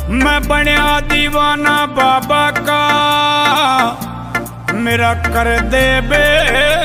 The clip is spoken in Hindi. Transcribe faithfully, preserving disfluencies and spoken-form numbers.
मैं बनया दीवाना बाबा का, मेरा कर दे बे